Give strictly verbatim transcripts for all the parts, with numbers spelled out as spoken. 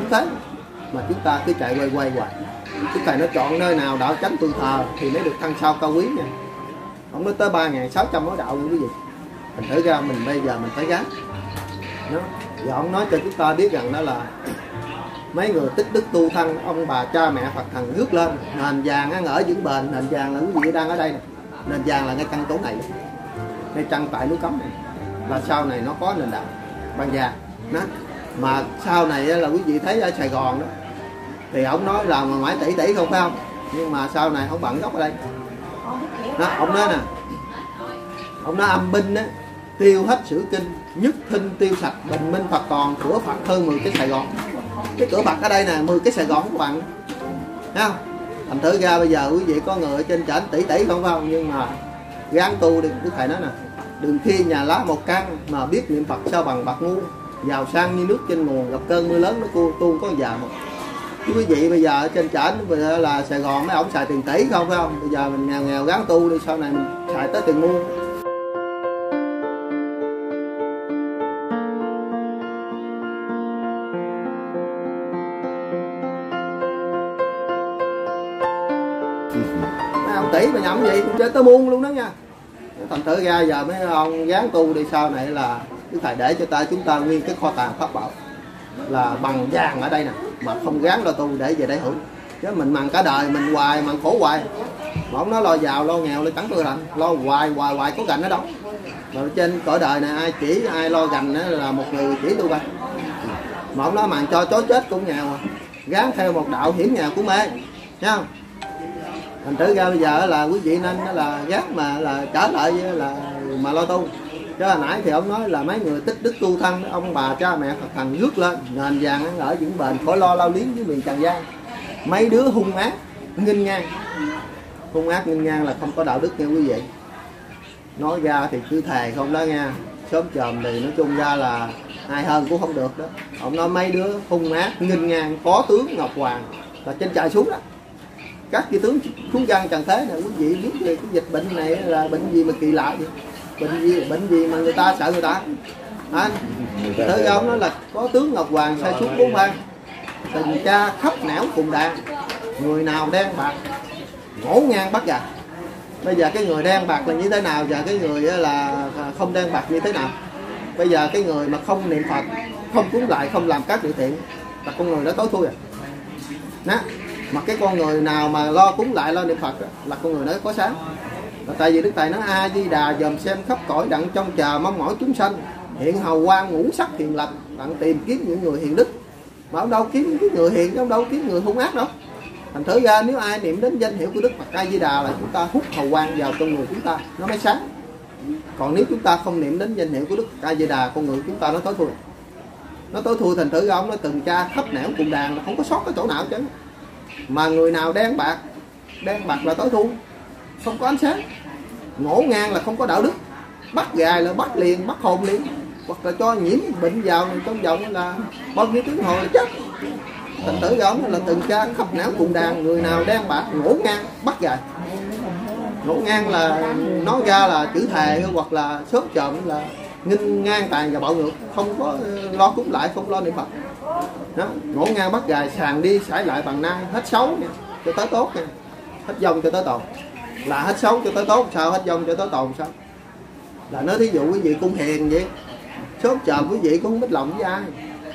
thế, mà chúng ta cứ chạy quay quay hoài. Đức Thầy nó chọn nơi nào đạo chánh tôi thờ thì mới được thăng sao cao quý nha. Ông nói tới ba nghìn sáu trăm mối đạo nữa quý vị. Thành thử ra mình bây giờ mình phải gắng. Đó. Và ông nói cho chúng ta biết rằng đó là mấy người tích đức tu thân, ông bà cha mẹ Phật thần rước lên, nền vàng ăn ở vững bền. Nền vàng là quý vị đang ở đây này. Nền vàng là ngay căn chỗ này, ngay trăng tại núi Cấm này, là sau này nó có nền đạo bằng vàng đó. Mà sau này là quý vị thấy ở Sài Gòn đó thì ông nói là mà mãi tỷ tỷ không phải không, nhưng mà sau này không bận gốc ở đây đó. Ông nói nè, ông nói âm binh á, tiêu hết sử kinh, nhất thinh tiêu sạch, bình minh Phật còn, cửa Phật hơn mười cái Sài Gòn. Cái cửa Phật ở đây nè, mười cái Sài Gòn các bạn thấy không? Thành thử ra bây giờ quý vị có người ở trên trển tỷ tỷ không phải không, nhưng mà gắng tu đi. Đức Thầy nói nè, đừng khi nhà lá một căn mà biết niệm Phật sao bằng bạc ngu, giàu sang như nước trên nguồn, gặp cơn mưa lớn nó cu tu có già một. Quý vị bây giờ ở trên trển bây giờ là Sài Gòn mấy ông xài tiền tỷ không phải không? Bây giờ mình nghèo nghèo gắng tu đi, sau này mình xài tới tiền muôn. Mấy ông tỷ mà nhậm gì cũng chơi tới muôn luôn đó nha. Thành thử ra giờ mấy ông gắng tu đi, sau này là Đức Thầy để cho ta chúng ta nguyên cái kho tàng pháp bảo là bằng vàng ở đây nè, mà không gắng lo tu để về đây hưởng. Chứ mình mặn cả đời mình hoài mặn khổ hoài, mà ông nói lo giàu lo nghèo lo trắng tôi lạnh, lo hoài hoài hoài có gành ở đâu. Mà trên cõi đời này ai chỉ ai lo gành là một người chỉ tôi coi. Mà ông nói mặn cho chó chết cũng nghèo, gắng theo một đạo hiểm nghèo của mê, thấy không? Thành thử ra bây giờ là quý vị nên là gác mà là trở lại là mà lo tu. Chứ hồi nãy thì ông nói là mấy người tích đức tu thân, ông bà cha mẹ Phật thần rước lên, nền vàng ăn ở vững bền, khỏi lo lao liếng với miền Trần gian. Mấy đứa hung ác nghênh ngang, hung ác nghênh ngang là không có đạo đức nha quý vị. Nói ra thì cứ thề không đó nha, sớm chòm thì nói chung ra là ai hơn cũng không được đó. Ông nói mấy đứa hung ác nghênh ngang, có tướng Ngọc Hoàng là trên trời xuống đó. Các chư tướng xuống dân trần thế này, quý vị biết về cái dịch bệnh này là bệnh gì mà kỳ lạ vậy? Bệnh gì bệnh gì mà người ta sợ người ta à, tới ông nói là có tướng Ngọc Hoàng sai xuống bốn ban, tình cha khắp nẻo cùng đàn, người nào đen bạc ngổ ngang bắt gà. Bây giờ cái người đen bạc là như thế nào, và cái người là không đen bạc như thế nào? Bây giờ cái người mà không niệm Phật, không cúng lại, không làm các điều thiện là con người đó tối thui à đó. Mà cái con người nào mà lo cúng lại, lo niệm Phật đó, là con người đó có sáng. Tại vì Đức Thầy nói A Di Đà dòm xem khắp cõi đặng trông chờ mong mỏi chúng sanh, hiện hầu quang ngũ sắc hiền lành, đặng tìm kiếm những người hiền đức. Mà ông đâu kiếm cái người hiền, ông đâu kiếm người hung ác đâu. Thành thử ra nếu ai niệm đến danh hiệu của Đức Phật A Di Đà là chúng ta hút hầu quang vào trong người chúng ta, nó mới sáng. Còn nếu chúng ta không niệm đến danh hiệu của Đức Phật A Di Đà, con người chúng ta nó tối thui, nó tối thui. Thành thử ra ông nói từng cha khắp nẻo cùng đàn là không có sót cái chỗ nào chứ. Mà người nào đen bạc, đen bạc là tối thui, không có ánh sáng, ngổ ngang là không có đạo đức, bắt gài là bắt liền, bắt hồn liền, hoặc là cho nhiễm bệnh vào trong vòng là bao nhiêu tiếng hồi là chết. Thành tử ra ông là từng cha khắp nẻo cùng đàn, người nào đen bạc ngổ ngang bắt gài. Ngổ ngang là nói ra là chữ thề, hoặc là sớm chậm là nghênh ngang tàn và bạo ngược, không có lo cúng lại, không lo niệm Phật đó. Ngổ ngang bắt gài, sàn đi sải lại bằng nai, hết xấu nha cho tới tốt nha, hết dông cho tới tồn. Là hết xấu cho tới tốt sao, hết dông cho tới tồn sao? Là nói thí dụ quý vị cung hiền vậy, sớm chờ quý vị cũng không biết lòng với ai,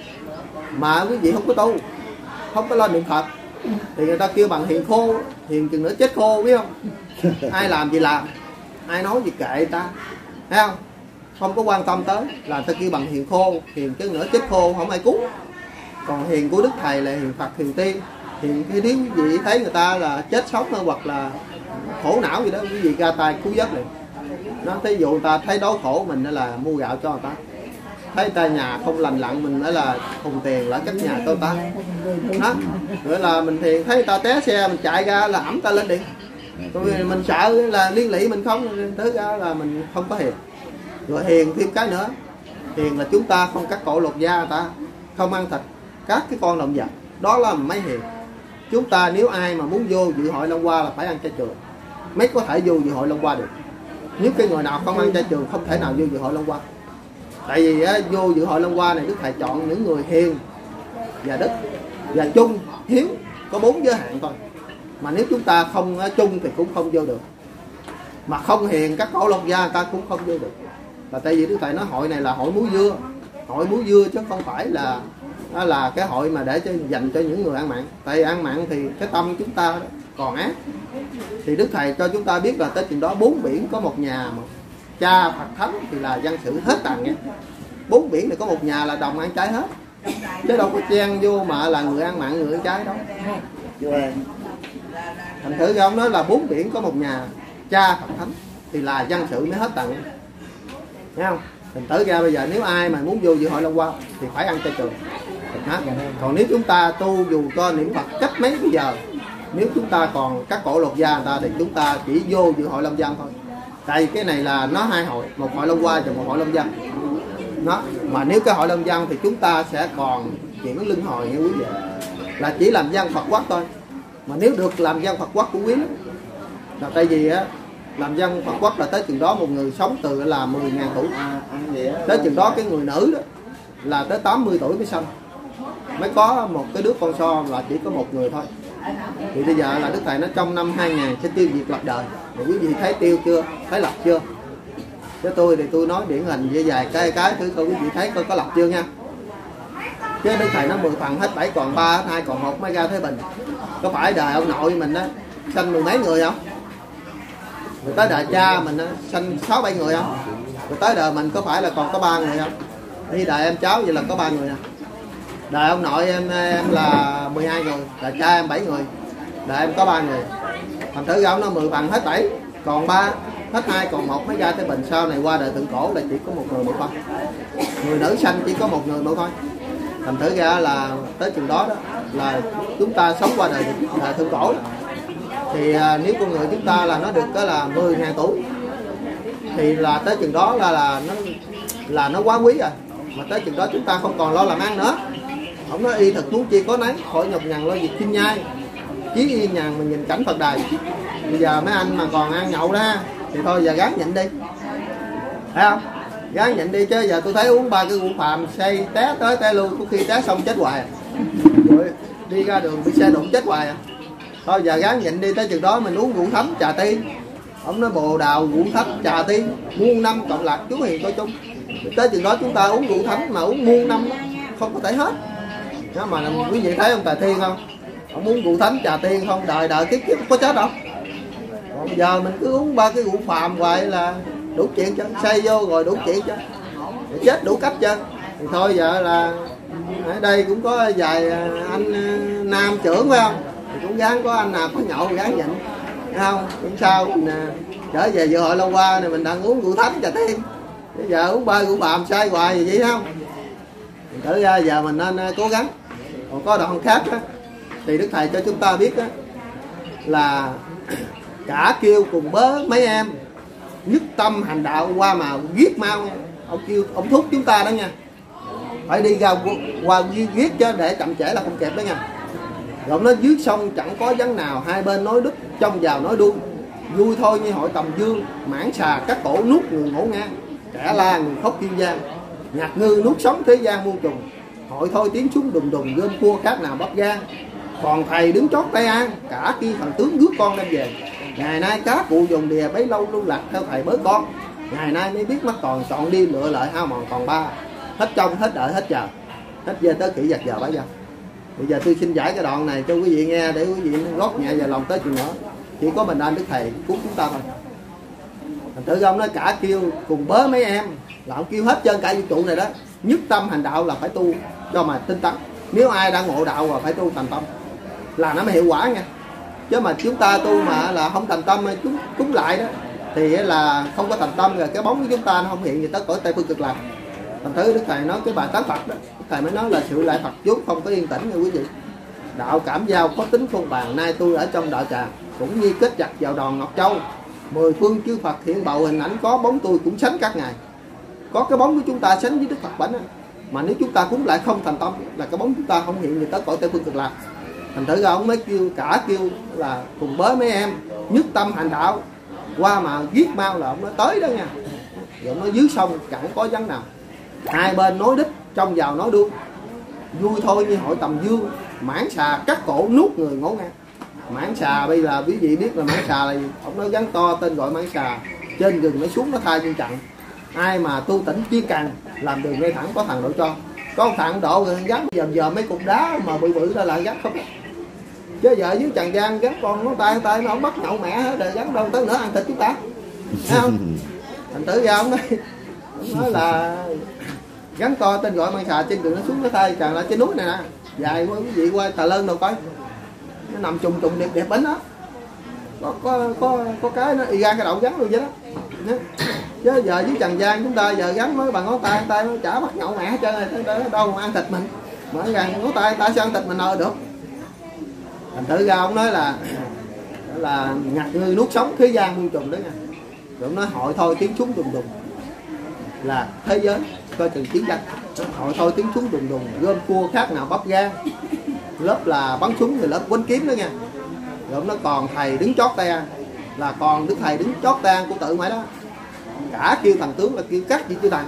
mà quý vị không có tu, không có lo niệm Phật thì người ta kêu bằng hiền khô, hiền chừng nữa chết khô, biết không? Ai làm gì làm, ai nói gì kệ người ta, thấy không? Không có quan tâm tới là người ta kêu bằng hiền khô, hiền chứ nữa chết khô không ai cứu. Còn hiền của Đức Thầy là hiền Phật, hiền tiên. Hiền khi nếu quý vị thấy người ta là chết sống hơn hoặc là khổ não gì đó, quý vị ra tay cứu vớt liền. Nó thí dụ người ta thấy đói khổ mình là mua gạo cho người ta, thấy ta nhà không lành lặn mình nói là hùng tiền lại cách nhà cho người ta đó. Rồi là mình thì thấy ta té xe mình chạy ra là ẵm ta lên điện, rồi mình sợ là liên lụy mình không, tới ra là mình không có hiền. Rồi hiền thêm cái nữa, hiền là chúng ta không cắt cổ lột da người ta, không ăn thịt các cái con động vật, đó là mấy hiền. Chúng ta nếu ai mà muốn vô dự hội Long Hoa là phải ăn chay trường mới có thể vô dự hội Long Hoa được. Nếu cái người nào không ăn chay trường không thể nào vô dự hội Long Hoa. Tại vì á, vô dự hội Long Hoa này Đức Thầy chọn những người hiền, và đức. Và chung hiếu có bốn giới hạn thôi, mà nếu chúng ta không chung thì cũng không vô được, mà không hiền các cổ lộc gia người ta cũng không vô được. Là tại vì Đức Thầy nói hội này là hội múa dưa, hội múa dưa chứ không phải là là cái hội mà để cho dành cho những người ăn mặn. Tại vì ăn mặn thì cái tâm chúng ta đó, còn ác. Thì Đức Thầy cho chúng ta biết là tới chừng đó bốn biển có một nhà, một cha Phật Thánh thì là dân sự hết tàn nha. Bốn biển này có một nhà là đồng ăn trái hết, chứ đâu có chen vô mà là người ăn mặn người ăn trái đâu. Thành thử ông nói là bốn biển có một nhà cha Phật Thánh thì là dân sự mới hết tận, thấy không? Thành thử ra bây giờ nếu ai mà muốn vô dự hội Long Hoa thì phải ăn chay trường. Còn nếu chúng ta tu dù có niệm Phật cách mấy bây giờ, nếu chúng ta còn các cổ lột gia người ta thì chúng ta chỉ vô dự hội Long Giang thôi. Tại vì cái này là nó hai hội, một hội Long Hoa và một hội Long Giang. Nó mà nếu cái hội Long Giang thì chúng ta sẽ còn chuyển luân hồi nghe quý vị, là chỉ làm dân Phật quốc thôi. Mà nếu được làm dân Phật quốc cũng quý lắm. Là tại vì á, làm dân Phật quốc là tới chừng đó một người sống từ là mười ngàn tuổi, tới chừng đó cái người nữ đó là tới tám mươi tuổi mới xong, mới có một cái đứa con so là chỉ có một người thôi. Thì bây giờ là Đức Thầy nói trong năm hai nghìn sẽ tiêu diệt lập đời. Rồi quý vị thấy tiêu chưa, thấy lập chưa? Chứ tôi thì tôi nói điển hình với vài cái cái thứ coi quý vị thấy coi có lập chưa nha. Chứ Đức Thầy nói mười phần hết bảy còn ba, hết hai còn một mới ra Thế Bình. Có phải đời ông nội mình á sanh mười mấy người không? Rồi tới đời cha mình á sanh sáu bảy người không? Rồi tới đời mình có phải là còn có ba người không? Như đời em cháu vậy là có ba người nè. Đời ông nội em em là mười hai người, đời cha em bảy người, đời em có ba người. Thành thử ra ông nó mười bằng hết bảy còn ba, hết hai còn một mới ra Thế Bình. Sau này qua đời Thượng Cổ là chỉ có một người một thôi, người nữ sanh chỉ có một người một thôi. Thành thử ra là tới chừng đó đó là chúng ta sống qua đời đời Thượng Cổ đó. Thì à, nếu con người chúng ta là nó được cái là mười ngàn tuổi thì là tới chừng đó là là nó là nó quá quý rồi. Mà tới chừng đó chúng ta không còn lo làm ăn nữa. Không nói y thực muốn chi có nấy, khỏi nhọc nhằn lo việc chim nhai, chí yên nhàn mình nhìn cảnh Phật đài. Bây giờ mấy anh mà còn ăn nhậu đó thì thôi giờ gán nhịn đi, thấy không? Gán nhịn đi, chứ giờ tôi thấy uống ba cái rượu phàm say té tới té luôn, có khi té xong chết hoài à. Rồi đi ra đường bị xe đụng chết hoài à. Thôi giờ gán nhịn đi, tới chừng đó mình uống rượu thấm trà tiên. Ông nói bồ đào rượu thấm trà tiên muôn năm cộng lạc chú hiền coi chung. Tới chừng đó chúng ta uống rượu thấm mà uống muôn năm đó, không có thể hết. Đó mà quý vị thấy ông Tài Thiên không? Ông uống rượu thánh trà tiên không, đời đời kiếp kiếp có chết đâu. Còn bây giờ mình cứ uống ba cái rượu phàm hoài là đủ chuyện chứ, say vô rồi đủ chuyện chứ, chết đủ cách chứ. Thì thôi giờ là ở đây cũng có vài anh nam trưởng phải không? Thì cũng gắng có anh nào có nhậu gắng nhịn, thấy không? Cũng sao mình trở về dự hội Long Hoa này mình đang uống rượu thánh trà tiên, bây giờ uống ba rượu phàm say hoài gì vậy không? Thử ra giờ mình nên cố gắng. Còn có đoạn khác á, thì Đức Thầy cho chúng ta biết á, là cả kêu cùng bớ mấy em nhất tâm hành đạo qua mà giết mau. Ông kêu ông thúc chúng ta đó nha, phải đi ra qua giết chứ để chậm trễ là không kịp đó nha. Rồi nó dưới sông chẳng có vấn nào, hai bên nói đức trong vào nói đuôi, vui thôi như hội Tầm Dương, mãn xà các cổ nuốt người ngổ ngang, kẻ la người khóc kiên giang, nhạc ngư nuốt sống thế gian muôn trùng, hội thôi tiến xuống đùng đùng gom cua khác nào bắt gian. Còn thầy đứng chót Tây An, cả kia thần tướng rước con đem về. Ngày nay cá cụ dùng đìa bấy lâu lưu lạc theo thầy bới con. Ngày nay mới biết mắt còn chọn đi lựa lợi hao mòn còn ba. Hết trông, hết đợi, hết chờ, hết về tới kỹ giật giờ bấy giờ. Bây giờ tôi xin giải cái đoạn này cho quý vị nghe để quý vị gót nhẹ vào lòng tới chuyện nữa. Chỉ có mình anh Đức Thầy cứu chúng ta thôi. Thành thử ông nói cả kêu cùng bớ mấy em, là ông kêu hết trơn cả vũ trụ này đó. Nhất tâm hành đạo là phải tu cho mà tinh tấn. Nếu ai đã ngộ đạo rồi phải tu thành tâm là nó mới hiệu quả nha. Chứ mà chúng ta tu mà là không thành tâm chúng cúng lại đó thì là không có thành tâm, rồi cái bóng của chúng ta nó không hiện gì tất cõi Tây Phương Cực Lạc. Thành thử Đức Thầy nói cái bài tán Phật đó, Đức Thầy mới nói là sự lại Phật vốn không có yên tĩnh nha quý vị. Đạo cảm giao có tính phong bàn, nay tôi ở trong đạo tràng cũng như kết chặt vào đòn Ngọc Châu. Mười phương chư Phật hiện bầu hình ảnh có bóng tôi cũng sánh các ngài. Có cái bóng của chúng ta sánh với Đức Phật bảnh đó. Mà nếu chúng ta cúng lại không thành tâm là cái bóng chúng ta không hiện gì tới cõi Tây Phương Cực Lạc. Thành thử ra ông mới kêu cả kêu là cùng bới mấy em nhất tâm hành đạo qua mà giết mau là ông nói tới đó nha. Rồi ông nói dưới sông chẳng có vấn nào, hai bên nói đích trong vào nói đuôi. vui thôi như hội tầm dương, mãn xà cắt cổ nuốt người ngố ngang. Mãn xà bây giờ quý vị biết là mãn xà là gì? Ông nói gắn to tên gọi mãn xà, trên rừng nó xuống nó thay như chặn. Ai mà tu tỉnh chuyên cần làm đường ngay thẳng có thằng độ cho, có một thằng độ rồi gắn giờ giờ mấy cục đá mà bự bự ra lại gắn không. Chứ giờ dưới Trần gian gắn con ngón tay tay nó không bắt nhậu mẹ hết rồi, gắn đâu tới nữa ăn thịt chúng ta, thấy không? Thành tử ra ông nói, ông nói là gắn to tên gọi mãn xà, trên đường nó xuống nó thay tràn lại trên núi này nè, dài quá quý vị qua Tà Lơn đâu coi, nó nằm trùng trùng đẹp đẹp bánh đó, có có có có cái nó y ra cái đầu gắn luôn vậy đó. Chứ giờ dưới Trần gian chúng ta giờ gắn mới bằng ngón tay, tay nó chả bắt nhậu mẹ hết trơn rồi, đâu mà ăn thịt mình, mở ra ngón tay ta sao ăn thịt mình nợ được. Thành thử ra ông nói là là ngặt ngươi nuốt sống thế gian muôn trùng đó nha. Rồi ông nói hội thôi tiếng súng đùng đùng là thế giới coi chừng chiến tranh. Hội thôi tiếng súng đùng đùng gom cua khác nào bắp gan, lớp là bắn súng rồi lớp quánh kiếm đó nha. Rồi ông nói còn thầy đứng chót tay là còn đức thầy đứng chót tay của tự mãi đó. Cả kêu thần tướng là kêu cắt gì kêu thằng,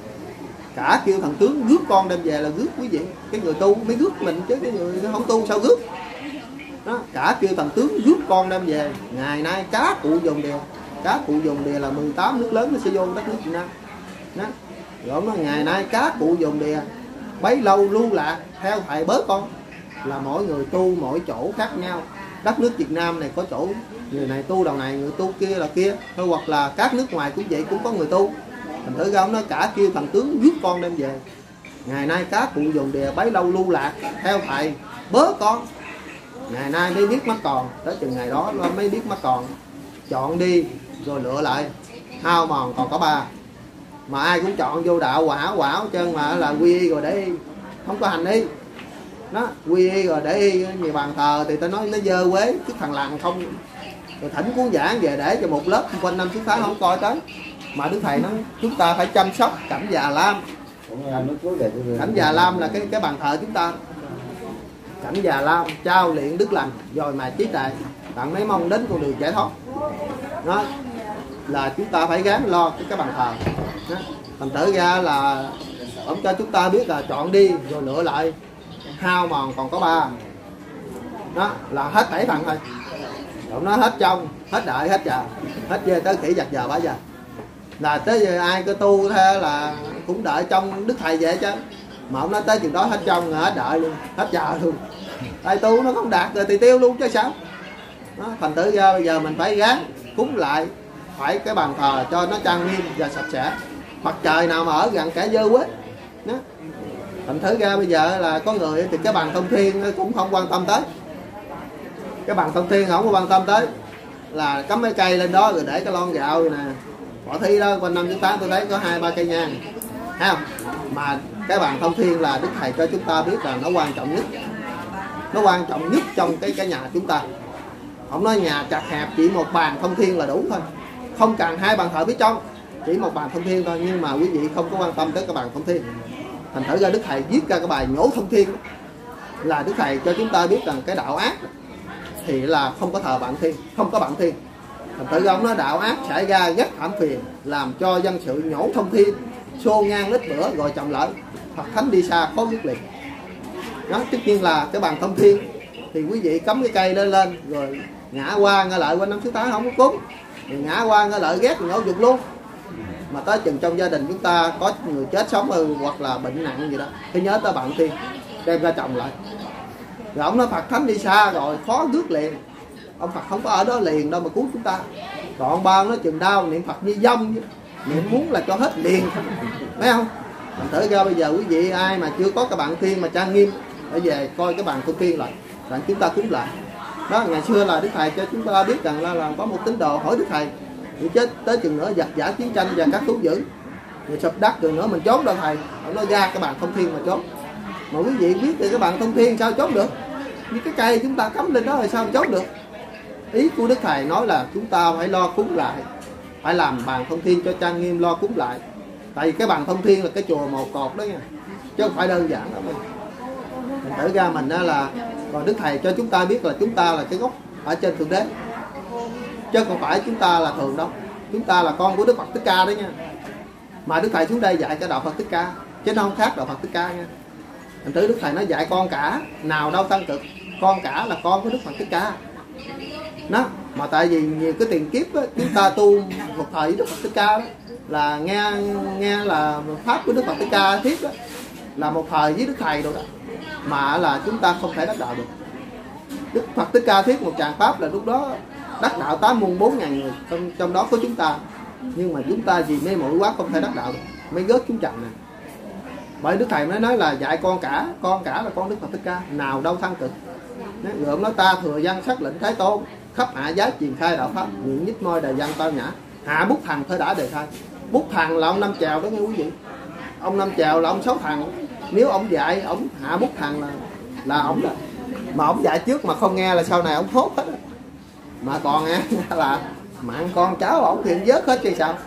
cả kêu thần tướng rước con đem về là rước quý vị. Cái người tu mới rước mình chứ cái người không tu sao rước đó. Cả kêu thần tướng rước con đem về. Ngày nay cá cụ dùng đèo, cá cụ dùng đèo là mười tám nước lớn nó sẽ vô đất nước Việt Nam đó. Rồi ông nói ngày nay cá cụ dùng đèo bấy lâu lưu lạc theo thầy bớt con, là mỗi người tu mỗi chỗ khác nhau. Đất nước Việt Nam này có chỗ người này tu đầu này, người tu kia là kia thôi, hoặc là các nước ngoài cũng vậy, cũng có người tu. Thành thử ra ông nói cả kêu thần tướng rước con đem về. Ngày nay cá cụ dùng đèo bấy lâu lưu lạc theo thầy bớt con, ngày nay mới biết mắt còn, tới chừng ngày đó mới biết mắt còn. Chọn đi rồi lựa lại, hao mòn còn có ba. Mà ai cũng chọn vô đạo quả quả chân mà là quy y rồi để y, không có hành y đó. Quy y rồi để y nhiều bàn thờ thì ta nói nó dơ quế, cái thằng làng không. Rồi thỉnh cuốn giảng về để cho một lớp quanh năm suốt tháng không coi tới. Mà Đức Thầy nói chúng ta phải chăm sóc cảnh già lam. Cảnh già lam là cái cái bàn thờ chúng ta. Cảnh già lam trao luyện đức lành rồi mà trí tuệ tặng mấy mong đến con đường giải thoát đó, là chúng ta phải gắng lo cái cái bàn thờ đó. Thành thử ra là ông cho chúng ta biết là chọn đi rồi lựa lại, hao mòn còn có ba đó, là hết bảy phần thôi. Ông nói hết trong, hết đợi, hết chờ, hết về tới khỉ giặt giờ bả giờ là tới giờ ai có tu thế là cũng đợi trong Đức Thầy vậy chứ. Mà ông nói tới chừng đó hết trong hết đợi luôn, hết chờ luôn. Ai tu nó không đạt rồi thì tiêu luôn chứ sao đó. Thành thử ra bây giờ mình phải gắng cúng lại, phải cái bàn thờ cho nó trang nghiêm và sạch sẽ. Mặt trời nào mà ở gần cả dơ quế đó. Thành thử ra bây giờ là có người thì cái bàn thông thiên cũng không quan tâm tới, cái bàn thông thiên không có quan tâm tới, là cắm mấy cây lên đó rồi để cái lon gạo rồi nè, bỏ thi đó quanh năm chúng ta tôi thấy có hai ba cây nhang, thấy không? Mà cái bàn thông thiên là Đức Thầy cho chúng ta biết là nó quan trọng nhất, nó quan trọng nhất trong cái cái nhà chúng ta. Không nói nhà chặt hẹp chỉ một bàn thông thiên là đủ thôi, không cần hai bàn thờ phía trong, chỉ một bàn thông thiên thôi. Nhưng mà quý vị không có quan tâm tới cái bàn thông thiên. Thành thử ra Đức Thầy viết ra cái bài nhổ thông thiên là Đức Thầy cho chúng ta biết rằng cái đạo ác thì là không có thờ bạn thiên, không có bạn thiên. Thành thử ra ông nói đạo ác xảy ra rất thảm phiền, làm cho dân sự nhổ thông thiên, xô ngang lít bữa rồi chồng lợi, Phật thánh đi xa khó dứt liền đó. Tất nhiên là cái bàn thông thiên thì quý vị cắm cái cây lên lên rồi ngã qua ngã lợi quanh năm suốt tháng không có cúng, thì ngã qua ngã lợi ghét nhổ dục luôn. Mà tới chừng trong gia đình chúng ta có người chết sống ừ, hoặc là bệnh nặng gì đó thì nhớ tới bạn thiên đem ra chồng lại. Rồi ông nói Phật thánh đi xa rồi khó rước liền, ông Phật không có ở đó liền đâu mà cứu chúng ta. Còn ông ba nó chừng đau niệm Phật như dông, niệm muốn là cho hết liền, thấy không? Thành thử ra bây giờ quý vị ai mà chưa có cái bạn thiên mà trang nghiêm để về coi cái bàn thông thiên lại, bạn chúng ta cúng lại đó. Ngày xưa là Đức Thầy cho chúng ta biết rằng là, là có một tín đồ hỏi Đức Thầy thì chết tới chừng nữa giặc giả chiến tranh và các thú dữ rồi sụp đất rồi nữa mình trốn đâu thầy, ông nói ra cái bàn thông thiên mà trốn. Mà quý vị biết thì cái bàn thông thiên sao trốn được, như cái cây chúng ta cắm lên đó rồi sao trốn được. Ý của Đức Thầy nói là chúng ta phải lo cúng lại, phải làm bàn thông thiên cho trang nghiêm, lo cúng lại. Tại vì cái bàn thông thiên là cái chùa một cột đó nha, chứ không phải đơn giản đâu mình. Mình thử ra mình đó là, còn Đức Thầy cho chúng ta biết là chúng ta là cái gốc ở trên Thượng Đế, chứ không phải chúng ta là thường đâu. Chúng ta là con của Đức Phật Thích Ca đó nha. Mà Đức Thầy xuống đây dạy cái đạo Phật Thích Ca, chứ nó không khác đạo Phật Thích Ca nha. Thành thử Đức Thầy nói dạy con cả, nào đâu tăng cực. Con cả là con của Đức Phật Thích Ca đó. Mà tại vì nhiều cái tiền kiếp đó, chúng ta tu một thời với Đức Phật Thích Ca đó, là nghe nghe là pháp của Đức Phật Thích Ca thiết đó, là một thời với Đức Thầy rồi đó, mà là chúng ta không thể đắc đạo được. Đức Phật Thích Ca thiết một tràng pháp là lúc đó đắc đạo tám muôn bốn ngàn người, trong, trong đó có chúng ta. Nhưng mà chúng ta vì mê muội quá không thể đắc đạo được, mới gớt chúng trần này. Bởi Đức Thầy mới nói là dạy con cả, con cả là con Đức Phật Thích Ca, nào đâu thăng cực. Rồi ông nói ta thừa văn sắc lệnh Thái Tôn, khắp hạ giá truyền khai đạo pháp, nguyện nhích môi đời văn tao nhã, hạ bút thằng thơ đã đề khai. Bút thằng là ông Năm Chào đó nghe quý vị. Ông Năm Chào là ông Sáu Thằng. Nếu ông dạy ông hạ bút thằng là là ông đó. Mà ông dạy trước mà không nghe là sau này ông hốt hết. Mà còn nghe là mạng con cháu ông thì vớt hết chứ sao.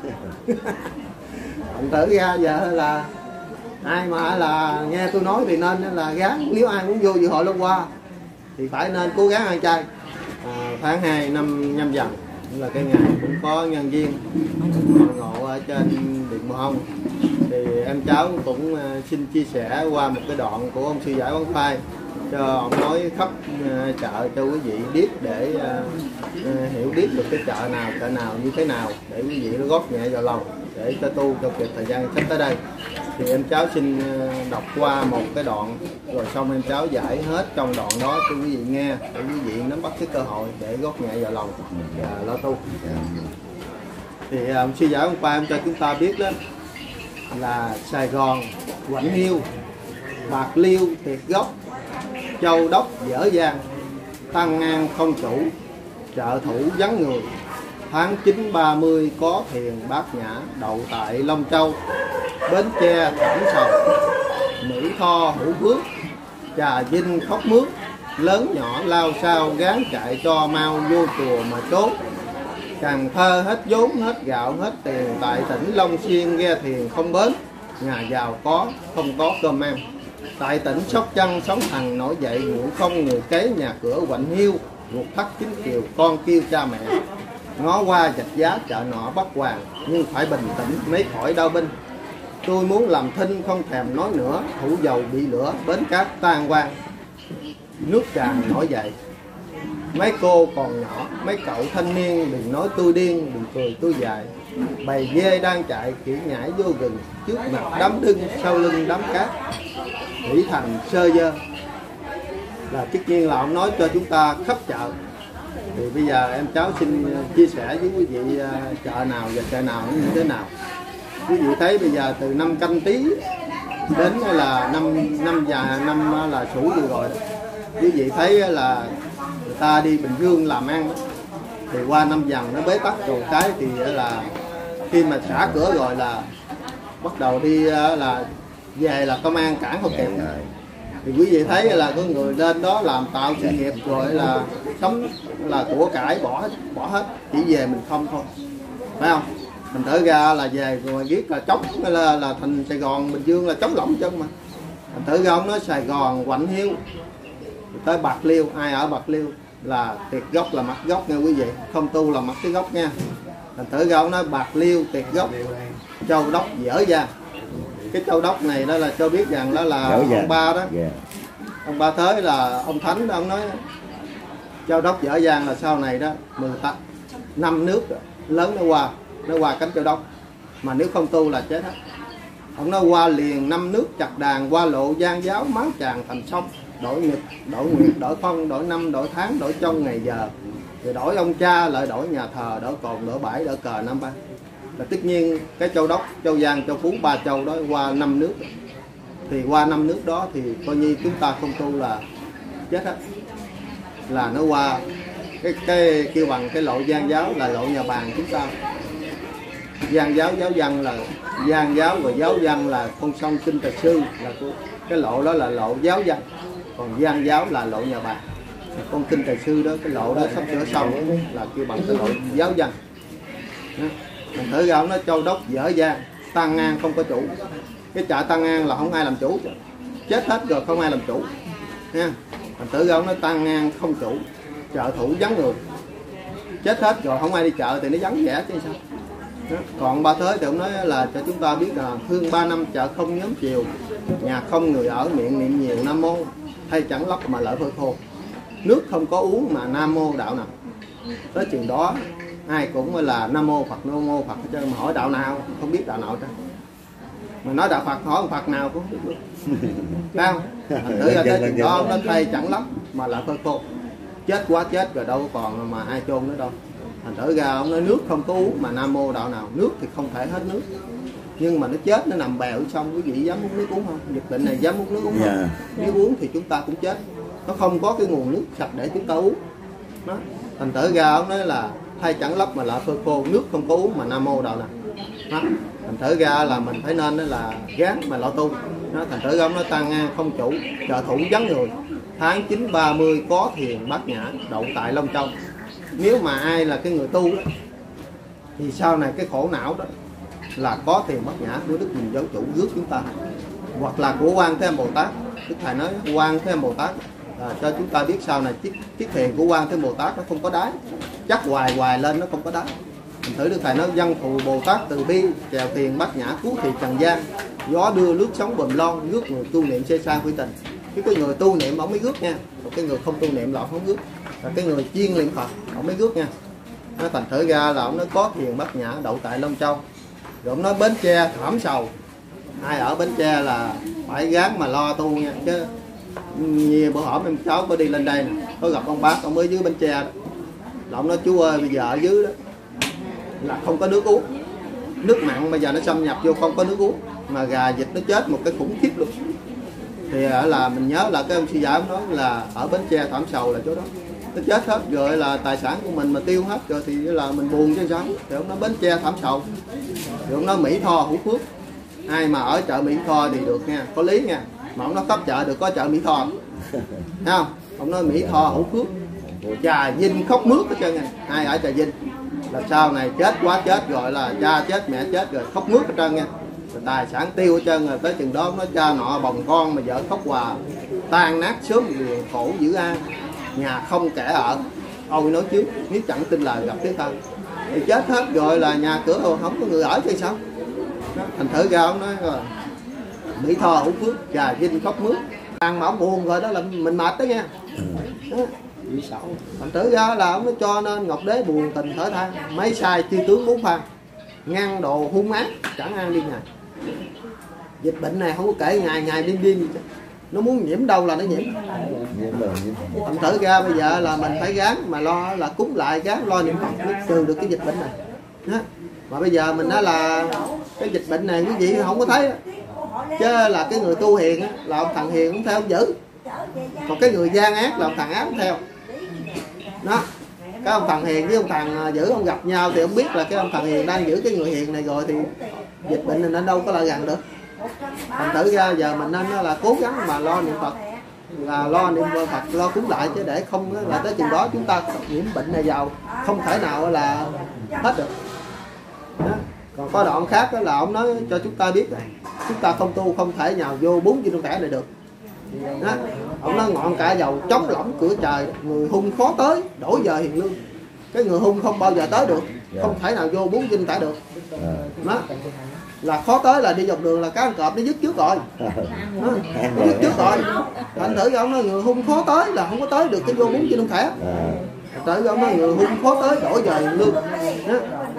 Ông thử ra giờ là ai mà là nghe tôi nói thì nên là gán, nếu ai muốn vô dự hội Long Hoa thì phải nên cố gắng ăn chay. À, tháng hai năm Nhâm Dần là cái ngày cũng có nhân viên ngộ ở trên Điện Mùa Hông, thì em cháu cũng xin chia sẻ qua một cái đoạn của ông sư giải Quán Phai, cho ông nói khắp chợ cho quý vị biết để uh, hiểu biết được cái chợ nào chợ nào như thế nào để quý vị nó góp nhẹ vào lòng để cho tu cho kịp thời gian sắp tới đây. Thì em cháu xin đọc qua một cái đoạn rồi xong em cháu giải hết trong đoạn đó cho quý vị nghe để quý vị nắm bắt cái cơ hội để góp nhẹ vào lòng và lo tu. Thì ông sư giải Quán Phai em cho chúng ta biết đó là Sài Gòn, Quạnh Hiu, Bạc Liêu, Tiệt Gốc, Châu Đốc, Dở Dang, Tăng An không chủ, chợ thủ vắng người. Tháng chín ba mươi có thiền Bát Nhã đậu tại Long Châu, Bến Tre Thẳng Sầu, Mỹ Tho Hữu Phước, Trà Vinh Khóc Mướt, lớn nhỏ lao sao gán chạy cho mau vô chùa mà trốn. Cần Thơ hết vốn hết gạo hết tiền, tại tỉnh Long Xuyên ghe thiền không bến, nhà giàu có không có cơm ăn. Tại tỉnh Sóc Trăng sóng thần nổi dậy, ngủ không người kế nhà cửa Quạnh Hiu, ruột thắt chính kiều con kêu cha mẹ. Ngó qua giạch giá chợ nọ Bắc Hoàng, nhưng phải bình tĩnh mấy khỏi đau binh. Tôi muốn làm thinh không thèm nói nữa, thủ dầu bị lửa bến cát tan quang. Nước tràn nổi dậy, mấy cô còn nhỏ, mấy cậu thanh niên đừng nói tôi điên, đừng cười tôi dài. Bầy dê đang chạy kiểu nhảy vô rừng, trước mặt đám đưng, sau lưng đám cát. Thủy thành sơ dơ, là tất nhiên là ông nói cho chúng ta khắp chợ. Thì bây giờ em cháu xin chia sẻ với quý vị chợ nào và chợ nào như thế nào. Quý vị thấy bây giờ từ năm Canh Tý đến là năm năm già năm là Sửu vừa rồi, quý vị thấy là người ta đi Bình Dương làm ăn thì qua năm Dần nó bế tắc rồi cái thì là khi mà xả cửa rồi là bắt đầu đi là về là công an cản không kịp. Thì quý vị thấy là có người lên đó làm tạo sự nghiệp rồi là sống là của cải bỏ hết, bỏ hết, chỉ về mình không thôi, phải không? Mình thở ra là về rồi biết là chống là, là thành Sài Gòn Bình Dương là chống lỏng chân mà. Mình thở ra ông nói Sài Gòn Quạnh Hiu tới Bạc Liêu, ai ở Bạc Liêu là Tiệt Gốc là mặt gốc nha quý vị, không tu là mặt cái gốc nha. Mình thở ra ông nói Bạc Liêu, Tiệt Gốc, Châu Đốc, Dở Dang. Cái Châu Đốc này đó là cho biết rằng đó là ông ba đó, yeah. Ông Ba Thới là ông Thánh đó, ông nói Châu Đốc Dở Dang là sau này đó mười năm nước lớn nó qua, nó qua cánh Châu Đốc, mà nếu không tu là chết hết. Ông nói qua liền năm nước chặt đàn, qua lộ giang giáo máu tràn thành sông, đổi nghịch, đổi nguyệt, đổi phong, đổi năm, đổi tháng, đổi trong ngày giờ, rồi đổi ông cha lại đổi nhà thờ, đổi cồn, đổi bãi, đổi cờ năm ba. Là tất nhiên cái Châu Đốc, Châu Giang, Châu Phú, ba châu đó qua năm nước, thì qua năm nước đó thì coi như chúng ta không tu là chết hết. Là nó qua cái cái kêu bằng cái lộ Giang giáo là lộ nhà bàn chúng ta. Giang giáo, giáo văn là Giang giáo, rồi giáo văn là con sông Kinh Tài Sư, là cái lộ đó là lộ giáo văn, còn Giang giáo là lộ nhà bàn. Con Kinh Tài Sư đó, cái lộ đó sắp sửa xong là kêu bằng cái lộ giáo văn. Mình thử ra ông nói Châu Đốc Dở Dang, Tăng An không có chủ. Cái chợ Tăng An là không ai làm chủ, chết hết rồi không ai làm chủ nha. Mình thử ra ông nói Tăng An không chủ, chợ thủ vắng người, chết hết rồi không ai đi chợ thì nó vắng vẻ chứ sao. Đó. Còn ba tới thì ông nói là cho chúng ta biết là thương ba năm chợ không nhóm chiều, nhà không người ở miệng niệm nhiều nam mô, hay chẳng lấp mà lỡ phơi khô, nước không có uống mà nam mô đạo nào. Tới chừng đó ai cũng là nam mô Phật, nam mô Phật, chứ mà hỏi đạo nào không biết đạo nào chứ. Mà nói đạo Phật hỏi Phật nào cũng không biết luôn. Phải không? Thành thử ra tới chừng đó nó thay chẳng lấp mà lỡ phơi khô. Chết quá chết rồi đâu còn mà ai chôn nữa đâu. Thành thử ra ông nói nước không có uống mà nam mô đạo nào. Nước thì không thể hết nước, nhưng mà nó chết nó nằm bèo xong, quý vị dám uống nước uống không? Dịch bệnh này dám uống nước uống không? Yeah. Nếu uống thì chúng ta cũng chết. Nó không có cái nguồn nước sạch để chúng ta uống. Đó. Thành thử ra ông nói là thay chẳng lấp mà lỡ phơi khô, nước không có uống mà nam mô đạo nào. Đó. Thành thử ra là mình phải nên là gán mà lo tu. Đó. Thành thử ra ông nói tăng ngang không chủ, trợ thủ vắng người, tháng chín ba mươi có thiền bát nhã đậu tại Long Châu. Nếu mà ai là cái người tu đó, thì sau này cái khổ não đó là có thiền bát nhã của Đức Nhìn Giáo Chủ rước chúng ta, hoặc là của Quan Thế Âm Bồ Tát. Đức Thầy nói Quan Thế Âm Bồ Tát à, cho chúng ta biết sau này chiếc, chiếc thiền của Quan Thế Âm Bồ Tát nó không có đáy, chắc hoài hoài lên nó không có đáy. Mình thử Đức Thầy nói văn thù Bồ Tát từ bi, chèo thiền bát nhã cứu thị trần gian, gió đưa lướt sóng bùm lon, rước người tu niệm xê sang phi tình. Cái cái người tu niệm ông mới rước nha, còn cái người không tu niệm là ông không rước. Và cái người chuyên niệm Phật ông mới rước nha. Nó thành thử ra là ông nói có thiền bát nhã đậu tại Long Châu. Rồi ông nói Bến Tre thảm sầu, ai ở Bến Tre là phải gắng mà lo tu nha. Chứ nhiều bữa hổm em cháu có đi lên đây nè, có gặp ông bác ông mới dưới Bến Tre đó. Là ông nói chú ơi bây giờ ở dưới đó là không có nước uống, nước mặn bây giờ nó xâm nhập vô không có nước uống, mà gà vịt nó chết một cái khủng khiếp luôn. Thì là mình nhớ là cái ông sư giả nói là ở Bến Tre thảm sầu là chỗ đó, nó chết hết rồi là tài sản của mình mà tiêu hết rồi thì là mình buồn chứ sao. Thì ông nói Bến Tre thảm sầu, thì ông nói Mỹ Tho Hữu Phước, ai mà ở chợ Mỹ Tho thì được nha, có lý nha. Mà ông nói khắp chợ được có chợ Mỹ Tho, thấy không? Ông nói Mỹ Tho Hữu Phước, Trà Vinh khóc mướt hết trơn nha. Ai ở Trà Vinh là sau này chết quá chết rồi là cha chết mẹ chết rồi khóc mướt hết trơn nha. Rồi tài sản tiêu hết trơn rồi, tới chừng đó nó cha nọ bồng con mà vợ khóc hòa, tan nát sớm liền khổ dữ an, nhà không kẻ ở. Ôi nói chứ nếu chẳng tin lời gặp tiếng thân thì chết hết rồi là nhà cửa không có người ở chứ sao. Đó. Thành thử ra ông nói rồi Mỹ Tho Hữu Phước, Trà Vinh khóc mướt, ăn mà ông buồn rồi đó là mình mệt đó nha. Đó. Thành thử ra là ông nó cho nên Ngọc Đế buồn tình thở than, mấy sai chư tướng bốn phan, ngăn đồ hung ác chẳng ăn đi ngày. Dịch bệnh này không có kể ngày ngày đêm đêm gì chứ, nó muốn nhiễm đâu là nó nhiễm. Thành thử ra bây giờ là mình phải gắng mà lo là cúng lại, gắng lo niệm Phật mới trừ được cái dịch bệnh này. Đó. Mà bây giờ mình nói là cái dịch bệnh này quý vị không có thấy, chứ là cái người tu hiền là ông thằng hiền cũng theo ông dữ, còn cái người gian ác là ông thằng ác cũng theo. Đó. Cái ông thằng hiền với ông thằng dữ ông gặp nhau thì ông biết là cái ông thằng hiền đang giữ cái người hiền này rồi thì dịch bệnh này nó đâu có lại gần được. Thành thử ra giờ mình nên là cố gắng mà lo niệm Phật, là lo niệm Phật, lo cúng lại, chứ để không là tới chừng đó chúng ta nhiễm bệnh này vào không thể nào là hết được. Đó. Còn có đoạn khác đó là ông nói cho chúng ta biết này, chúng ta không tu không thể nào vô bốn viên tẻ này được. Đó. Ông nói ngọn cả dầu trống lỏng cửa trời, người hung khó tới đổi giờ hiền lương. Cái người hung không bao giờ tới được, không thể nào vô bốn viên tẻ được. Đó. Là khó tới là đi dọc đường là cá ăn cọp nó dứt trước rồi. Đó. Nó dứt trước rồi. Thành thử ông nói người hung khó tới là không có tới được cái vô bốn viên tẻ. Tới ông nói người hung khó tới đổi giờ hiền lương. Đó.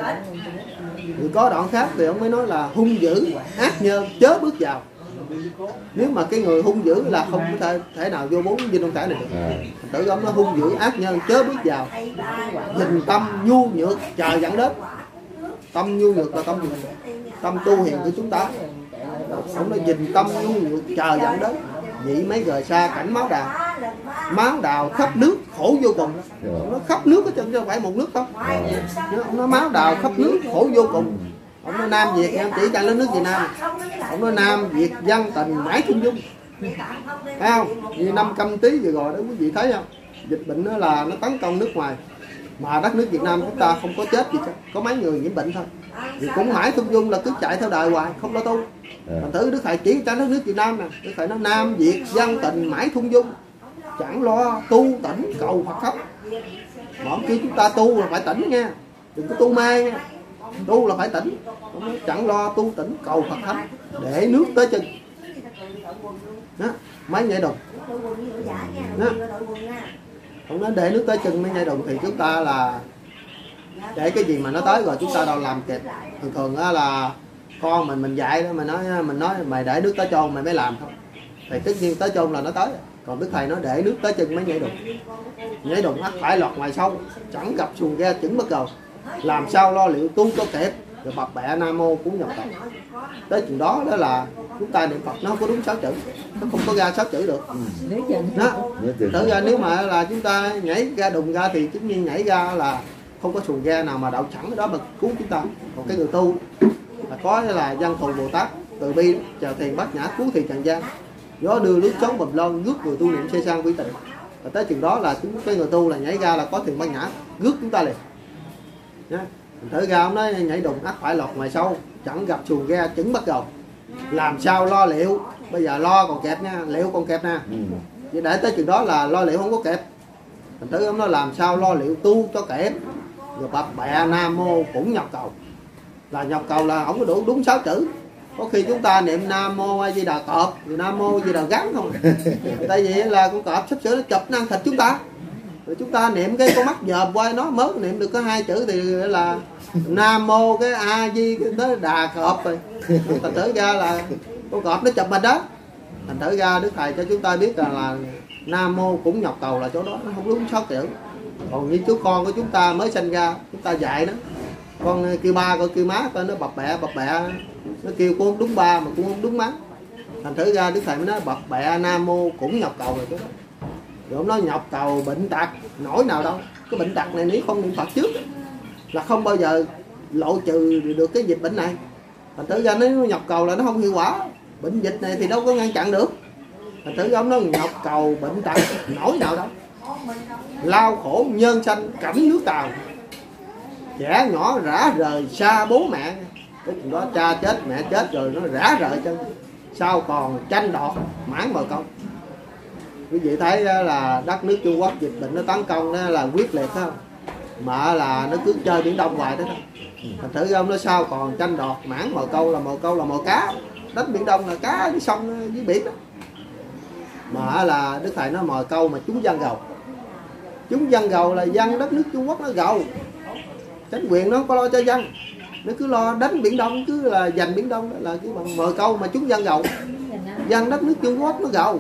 Thì có đoạn khác thì ông mới nói là hung dữ ác nhân chớ bước vào. Nếu mà cái người hung dữ là không có thể, thể nào vô bốn viên tông tẻ này được. Tự ông nó hung dữ ác nhân chớ bước vào, nhìn tâm nhu nhược chờ dẫn đến. Tâm nhu nhược là tâm tâm tu hiền của chúng ta. Ông nói nhìn tâm nhu nhược chờ dẫn đến, vậy mấy rời xa cảnh máu đào. Máu đào khắp nước khổ vô cùng. Nó khắp nước chứ không phải một nước không. Ông nói máu đào khắp nước khổ vô cùng. Ông nói Nam Việt, em chỉ cho nó nước Việt Nam. Ông nói Nam Việt dân tình mãi chung dung. Thấy không? Như năm Canh Tí vừa rồi đó quý vị thấy không? Dịch bệnh đó là nó tấn công nước ngoài, mà đất nước Việt Nam chúng ta không có chết gì chứ, có mấy người nhiễm bệnh thôi. Thì cũng mãi chung dung là cứ chạy theo đời hoài, không lo tu. Thành thử Đức Thầy chỉ cho đất nước Việt Nam nè, Đức Thầy nói Nam Việt dân tình mãi thung dung, chẳng lo tu tỉnh cầu Phật khóc. Mà ông kêu chúng ta tu là phải tỉnh nha, đừng có tu mê nha. tu là phải tỉnh, chẳng lo tu tỉnh cầu Phật thánh để nước tới chân đó, mới nhảy đùng đó. Không nói để nước tới chân mới nhảy đùng thì chúng ta là để cái gì mà nó tới rồi chúng ta đâu làm kịp. Thường thường là con mình mình dạy đó, mình nói mình nói mày để nước tới chôn mày mới làm không, thì tất nhiên tới chôn là nó tới. Còn Đức Thầy nói để nước tới chân mới nhảy đùng, nhảy đùng ắt phải lọt ngoài sâu, chẳng gặp xuồng ghe chứng bất cầu, làm sao lo liệu tu cho kịp, rồi bập bẹ nam mô cúng nhập cầu. Tới chừng đó đó là chúng ta niệm Phật nó không có đúng sáu chữ, nó không có ra sáu chữ được đó. Thật ra nếu mà là chúng ta nhảy ra đùng ra thì tất nhiên nhảy ra là không có xuồng ghe nào mà đậu sẵn đó mà cứu chúng ta. Còn cái người tu là có là Văn Thù Bồ Tát từ bi chào thiền bát nhã cứu thì trần gian, gió đưa nước chống bầm lon rước người tu niệm xây sang quy tịnh. Và tới chừng đó là chúng cái người tu là nhảy ra là có thiền bát nhã rước chúng ta liền nhá. Thở ra ông nói nhảy đùng ắt phải lọt ngoài sâu, chẳng gặp xuồng ghe chứng bắt cầu, làm sao lo liệu. Bây giờ lo còn kẹp nha, liệu còn kẹp nè. Vậy để tới chừng đó là lo liệu không có kẹp. Thành thử ông nói làm sao lo liệu tu cho kẹp, rồi bập bẹ nam mô cũng nhập cầu. Là nhập cầu là không có đủ đúng sáu chữ. Có khi chúng ta niệm nam mô A Di Đà cọp, rồi nam mô A Di Đà gắn không. Tại vì là con cọp sắp sửa nó chụp nó ăn thịt chúng ta. Rồi chúng ta niệm cái con mắt dòm qua nó mới niệm được có hai chữ thì là nam mô cái A Di tới Đà cọp rồi. Thành thử ra là con cọp nó chụp mình đó. Thành thử ra Đức Thầy cho chúng ta biết là, là nam mô cũng nhập cầu là chỗ đó nó không đúng sáu chữ. Còn như chú con của chúng ta mới sinh ra, chúng ta dạy nó, con kêu ba con kêu má coi nó bập bẹ bập bẹ, nó kêu cũng không đúng ba mà cũng không đúng má. Thành thử ra Đức Thầy mới nói bập bẹ nam mô cũng nhập cầu rồi chỗ đó. Rồi ông nói nhập cầu bệnh tật nổi nào đâu. Cái bệnh tật này nếu không niệm Phật trước là không bao giờ lộ trừ được cái dịch bệnh này. Thành thử ra nếu nhập cầu là nó không hiệu quả. Bệnh dịch này thì đâu có ngăn chặn được. Thành thử ra ông nói nhập cầu bệnh tật nổi nào đâu, lao khổ nhân sanh cảnh nước Tàu, trẻ nhỏ rã rời xa bố mẹ. Cái chuyện đó cha chết mẹ chết rồi nó rã rời chân, sao còn tranh đoạt mãn bờ công. Quý vị thấy là đất nước Trung Quốc dịch bệnh nó tấn công đó là quyết liệt không, mà là nó cứ chơi Biển Đông hoài đó thôi. Thành thử ông nó sao còn tranh đoạt mãn bờ câu, là mò câu là mò cá, đánh Biển Đông là cá dưới sông dưới biển đó. Mà là Đức Thầy nó mò câu mà chúng dân giàu, chúng dân giàu là dân đất nước Trung Quốc nó giàu, chính quyền nó không có lo cho dân, nó cứ lo đánh Biển Đông, cứ là giành Biển Đông, đó là cái bằng mò câu mà chúng dân giàu. Dân đất nước Trung Quốc nó giàu,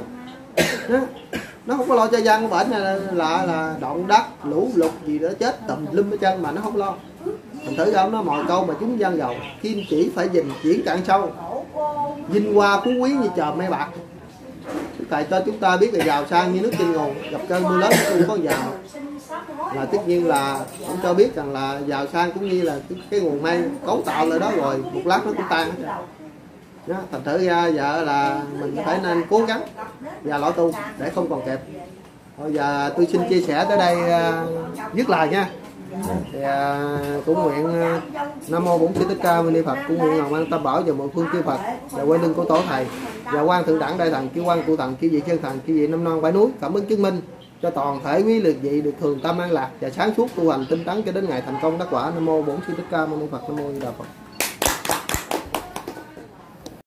nó không có lo cho dân bệnh này là, là là động đất lũ lụt gì đó chết tùm lum hết trơn mà nó không lo. Thành thử ra nó mò câu mà chúng dân giàu, kim chỉ phải dình chuyển cạn sâu, vinh hoa phú quý như trời mây bạc. Tại cho chúng ta biết là giàu sang như nước trên nguồn, gặp cơn mưa lớn không có giàu, là tất nhiên là không cho biết rằng là giàu sang cũng như là cái, cái nguồn mây cấu tạo lại đó rồi một lát nó cũng tan. Đó, thành thử ra giờ là mình phải nên cố gắng và lõi tu để không còn kẹp. Bây giờ tôi xin chia sẻ tới đây uh, dứt lời nha. Thì uh, cũng nguyện uh, Nam mô Bổn Sư Thích Ca Mâu Ni Phật, cũng nguyện lòng an tâm bảo vào mười phương chư Phật và quay lưng của tổ thầy và quan thượng đẳng đại thần chư quan cụ thần chư vị chân thần chư vị năm non bãi núi cảm ứng chứng minh cho toàn thể quý lực vị được thường tâm an lạc và sáng suốt tu hành tinh tấn cho đến ngày thành công đắc quả. Nam mô Bổn Sư Thích Ca Mâu Ni Phật. Nam mô Di Đà Phật.